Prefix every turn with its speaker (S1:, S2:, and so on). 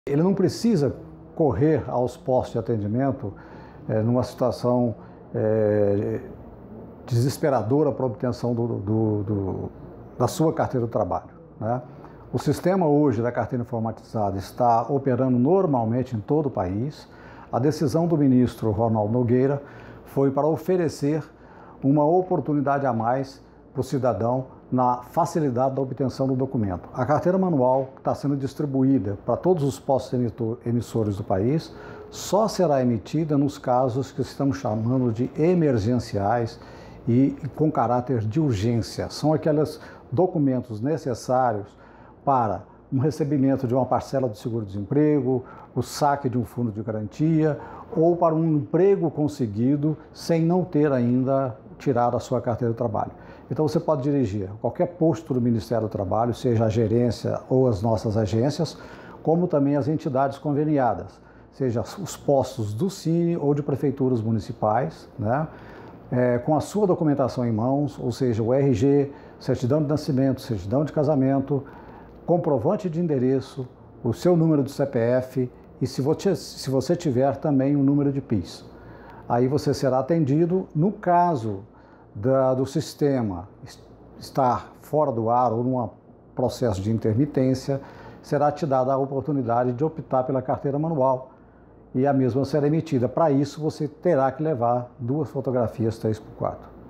S1: Ele não precisa correr aos postos de atendimento numa situação desesperadora para a obtenção da sua carteira de trabalho, né? O sistema hoje da carteira informatizada está operando normalmente em todo o país. A decisão do ministro Ronaldo Nogueira foi para oferecer uma oportunidade a mais para o cidadão na facilidade da obtenção do documento. A carteira manual está sendo distribuída para todos os postos emissores do país, só será emitida nos casos que estamos chamando de emergenciais e com caráter de urgência. São aqueles documentos necessários para um recebimento de uma parcela do seguro-desemprego, o saque de um fundo de garantia ou para um emprego conseguido sem não ter ainda tirado a sua carteira de trabalho. Então você pode dirigir a qualquer posto do Ministério do Trabalho, seja a gerência ou as nossas agências, como também as entidades conveniadas, seja os postos do Cine ou de prefeituras municipais, né? Com a sua documentação em mãos, ou seja, o RG, certidão de nascimento, certidão de casamento, comprovante de endereço, o seu número de CPF e se você tiver também um número de PIS. Aí você será atendido. No caso do sistema estar fora do ar ou num processo de intermitência, será te dada a oportunidade de optar pela carteira manual e a mesma será emitida. Para isso, você terá que levar 2 fotografias 3x4.